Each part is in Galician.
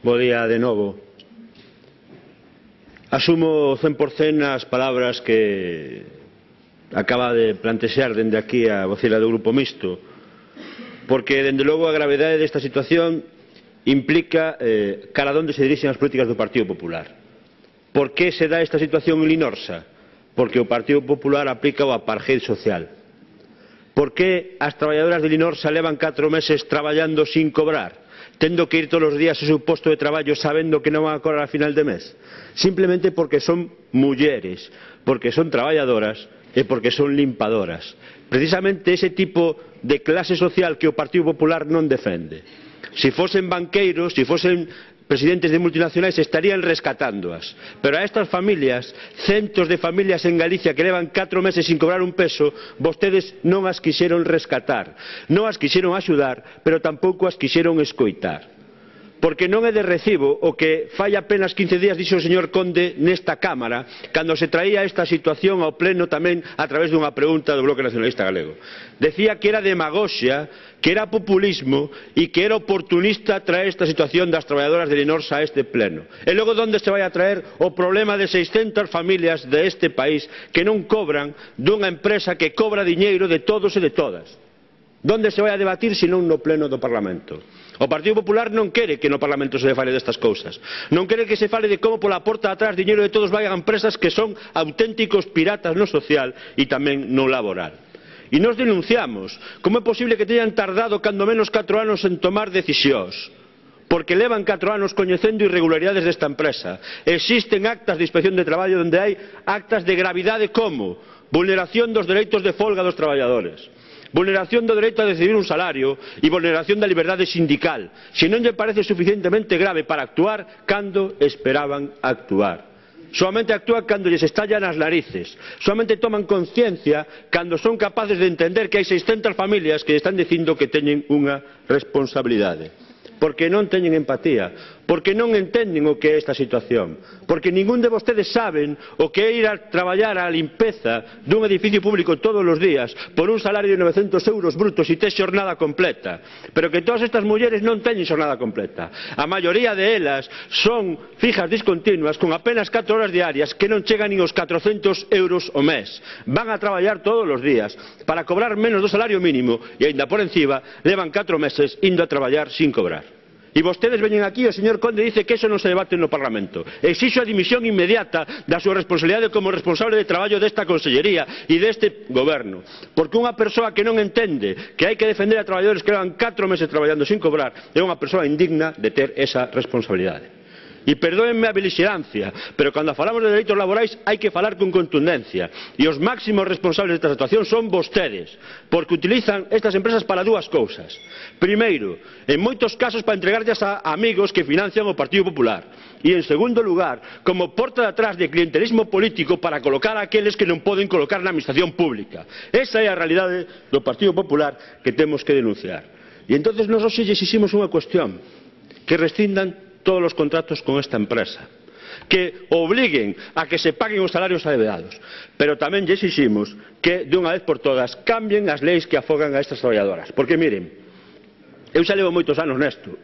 Bo día de novo. Asumo 100% as palabras que acaba de plantexar dende aquí a vocila do Grupo Mixto, porque, dende logo, a gravedade desta situación implica cara a onde se dirixen as políticas do Partido Popular. Por que se dá esta situación en Linorsa? Porque o Partido Popular aplica o apartheid social. Por que as traballadoras de Linorsa levan 4 meses traballando sin cobrar, tendo que ir todos os días ao seu posto de traballo sabendo que non van a cobrar a final de mes? Simplemente porque son mulleres, porque son traballadoras e porque son limpadoras. Precisamente ese tipo de clase social que o Partido Popular non defende. Se fosen banqueiros, se fosen presidentes de multinacionais, estarían rescatándoas. Pero a estas familias, centos de familias en Galicia que levan 4 meses sin cobrar un peso, vostedes non as quixeron rescatar, non as quixeron axudar, pero tampouco as quixeron escoitar. Porque non é de recibo o que fai apenas 15 días dixo o señor Conde nesta Cámara, cando se traía esta situación ao pleno tamén a través dunha pregunta do Bloque Nacionalista Galego. Decía que era demagoxia, que era populismo e que era oportunista traer esta situación das traballadoras de Linorsa a este pleno. E logo onde se vai a traer o problema de 600 familias deste país que non cobran dunha empresa que cobra diñeiro de todos e de todas? Onde se vai a debatir senón no pleno do Parlamento? O Partido Popular non quere que no Parlamento se fale destas cousas. Non quere que se fale de como pola porta de atrás diñeiro de todos vai a empresas que son auténticos piratas no social e tamén no laboral. E nos denunciamos como é posible que teñan tardado cando menos 4 anos en tomar decisións. Porque levan 4 anos coñecendo irregularidades desta empresa. Existen actas de inspección de traballo onde hai actas de gravidade como vulneración dos dereitos de folga dos traballadores, vulneración do dereito a decidir un salario e vulneración da liberdade sindical. Se non lle parece suficientemente grave para actuar, cando esperaban actuar? Solamente actúan cando lles estallan as narices. Solamente toman conciencia cando son capaces de entender que hai 600 familias que están dicindo que teñen unha responsabilidade. Porque non teñen empatía, porque non entenden o que é esta situación, porque ningún de vostedes saben o que é ir a traballar á limpeza dun edificio público todos os días por un salario de 900 euros brutos e tes xornada completa, pero que todas estas mulleres non teñen xornada completa. A maioría de elas son fijas discontinuas con apenas 4 horas diarias que non chegan nin aos 400 euros ao mes. Van a traballar todos os días para cobrar menos do salario mínimo e, aínda por encima, levan 4 meses indo a traballar sin cobrar. E vostedes veñen aquí e o señor Conde dice que eso non se debate no Parlamento. Exixo a dimisión inmediata da súa responsabilidade como responsable de traballo desta consellería e deste goberno. Porque unha persoa que non entende que hai que defender a traballadores que levan 4 meses traballando sin cobrar é unha persoa indigna de ter esa responsabilidade. E perdóenme a belixerancia, pero cando falamos de dereitos laborais hai que falar con contundencia. E os máximos responsables desta situación son vostedes, porque utilizan estas empresas para dúas cousas. Primeiro, en moitos casos para entregarllas a amigos que financian o Partido Popular. E, en segundo lugar, como porta de atrás de clientelismo político para colocar a aqueles que non poden colocar na administración pública. Esa é a realidade do Partido Popular que temos que denunciar. E entonces nós hoxe exiximos unha cuestión, que rescindan todos os contratos con esta empresa, que obliguen a que se paguen os salarios adeveados, pero tamén lle exiximos que, de unha vez por todas, cambien as leis que afogan a estas traballadoras. Porque, miren, eu xa levo moitos anos nesto,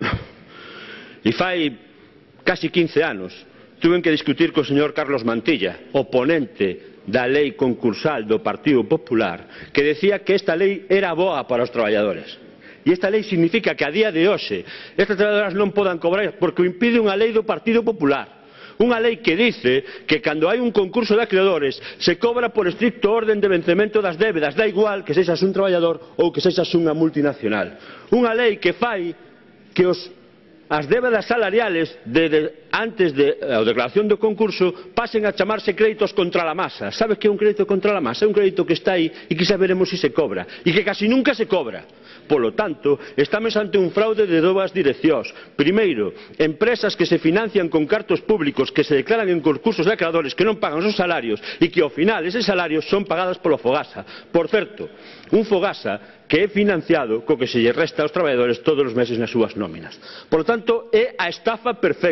e fai casi 15 anos tuven que discutir co señor Carlos Mantilla, oponente da lei concursal do Partido Popular, que decía que esta lei era boa para os traballadores. E esta lei significa que a día de hoxe estas traballadoras non podan cobrar porque o impide unha lei do Partido Popular. Unha lei que dice que cando hai un concurso de acreedores se cobra por estricto orden de vencemento das débedas, da igual que sexas un traballador ou que sexas unha multinacional. Unha lei que fai que as débedas salariales antes da declaración do concurso pasen a chamarse créditos contra la masa. Sabe que é un crédito contra la masa? É un crédito que está aí e que xa veremos se cobra e que casi nunca se cobra. Polo tanto, estamos ante un fraude de dúas direccións. Primeiro, empresas que se financian con cartos públicos que se declaran en concursos de acreedores que non pagan os seus salarios e que ao final eses salarios son pagados polo Fogasa. Por certo, un Fogasa que é financiado co que se lle resta aos traballadores todos os meses nas súas nóminas. Por lo tanto, é a estafa perfecta.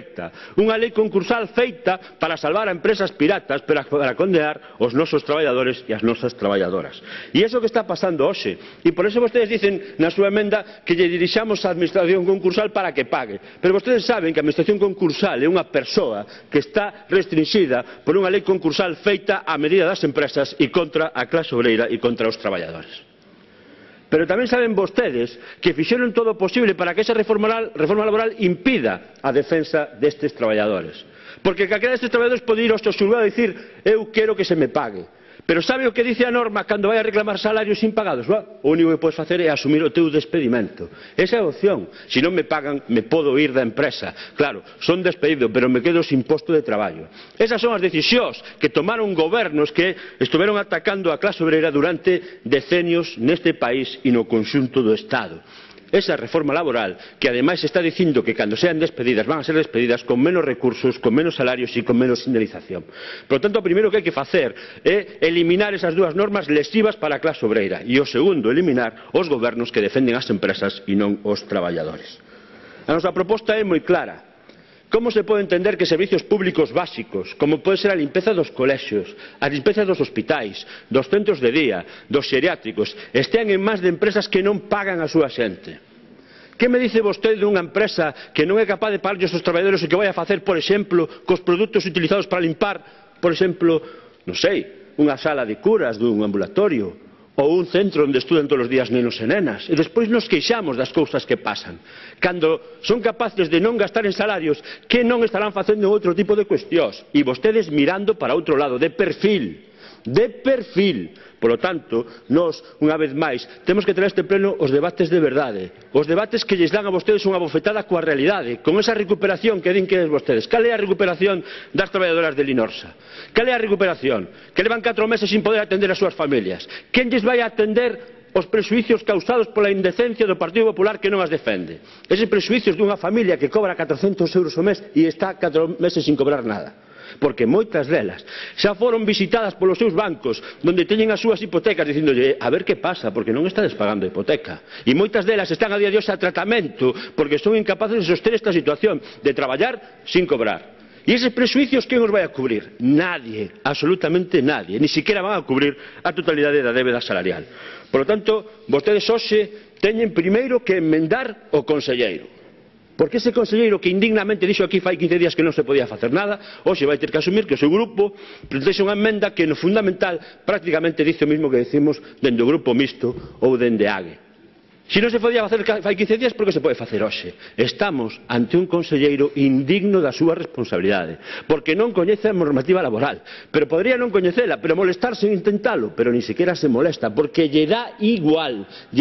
Unha lei concursal feita para salvar a empresas piratas, para condenar os nosos traballadores e as nosas traballadoras. E iso que está pasando hoxe. E por iso vostedes dicen na súa emenda que lle dirixamos á administración concursal para que pague. Pero vostedes saben que a administración concursal é unha persoa que está restringida por unha lei concursal feita a medida das empresas e contra a clase obreira e contra os traballadores. Pero tamén saben vostedes que fixeron todo o posible para que esa reforma laboral impida a defensa destes traballadores. Porque calquera destes traballadores pode ir ao seu xulgado e dicir eu quero que se me pague. Pero sabe o que dice a norma cando vai a reclamar salarios impagados? O único que podes facer é asumir o teu despedimento. Esa é a opción. Se non me pagan, me podo ir da empresa. Claro, son despedido, pero me quedo sin posto de traballo. Esas son as decisións que tomaron gobernos que estuveron atacando a clase obreira durante decenios neste país e no conxunto do Estado. Esa reforma laboral que ademais está dicindo que cando sean despedidas van a ser despedidas con menos recursos, con menos salarios e con menos indemnización. Por lo tanto, o primeiro que hai que facer é eliminar esas dúas normas lesivas para a clase obreira e o segundo, eliminar os gobernos que defenden as empresas e non os traballadores. A nosa proposta é moi clara. Como se pode entender que servicios públicos básicos, como pode ser a limpeza dos colexios, a limpeza dos hospitais, dos centros de día, dos xeriátricos, estean en mans de empresas que non pagan a súa xente? Que me dice vostede dunha empresa que non é capaz de pagar aos seus traballadores o que vai a facer, por exemplo, cos produtos utilizados para limpar, por exemplo, non sei, unha sala de curas dun ambulatorio, ou un centro onde estudan todos os días nenos e nenas, e despois nos queixamos das cousas que pasan. Cando son capaces de non gastar en salarios, que non estarán facendo outro tipo de cuestións? E vostedes mirando para outro lado, de perfil. De perfil. Por lo tanto, nós, unha vez máis, temos que traer a este pleno os debates de verdade. Os debates que lles dan a vostedes unha bofetada coa realidade, con esa recuperación que din que é vostedes. Cal é a recuperación das traballadoras de Linorsa? Cal é a recuperación? Que levan 4 meses sin poder atender as súas familias. Quen lles vai a atender os prexuízos causados pola indecencia do Partido Popular que non as defende? Eses prexuízos dunha familia que cobra 400 euros ao mes e está 4 meses sin cobrar nada. Porque moitas delas xa foron visitadas polos seus bancos onde teñen as súas hipotecas dicíndolle a ver que pasa porque non estades pagando a hipoteca, e moitas delas están a día de hoxe a tratamento porque son incapaces de soster esta situación de traballar sin cobrar. E eses prexuízos quen os vai a cubrir? Nadie, absolutamente nadie, ni siquiera van a cubrir a totalidade da débeda salarial. Por lo tanto, vostedes hoxe teñen primeiro que enmendar o conselleiro. Porque ese conselleiro que indignamente dixo aquí fai 15 días que non se podía facer nada, hoxe vai ter que asumir que o seu grupo plantexe unha emenda que no fundamental prácticamente dice o mismo que decimos dende o grupo mixto ou dende AGE. Se non se podía facer fai 15 días, por que se pode facer hoxe? Estamos ante un conselleiro indigno da súa responsabilidade, porque non coñece a normativa laboral, pero podría non coñecela, pero molestarse en intentalo, pero ni siquiera se molesta, porque lle dá igual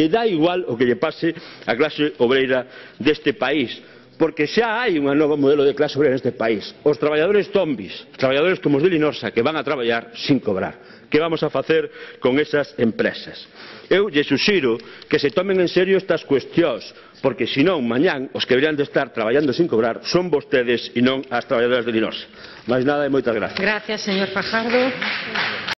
o que lle pase á clase obreira deste país. Porque xa hai un novo modelo de clase obreira neste país. Os traballadores zombis, traballadores como os de Linorsa, que van a traballar sin cobrar. Que vamos a facer con esas empresas? Eu lle suxiro que se tomen en serio estas cuestións, porque senón mañán os que deberían de estar traballando sin cobrar son vostedes e non as traballadoras de Linorsa. Máis nada e moitas gracias. Gracias, señor Fajardo.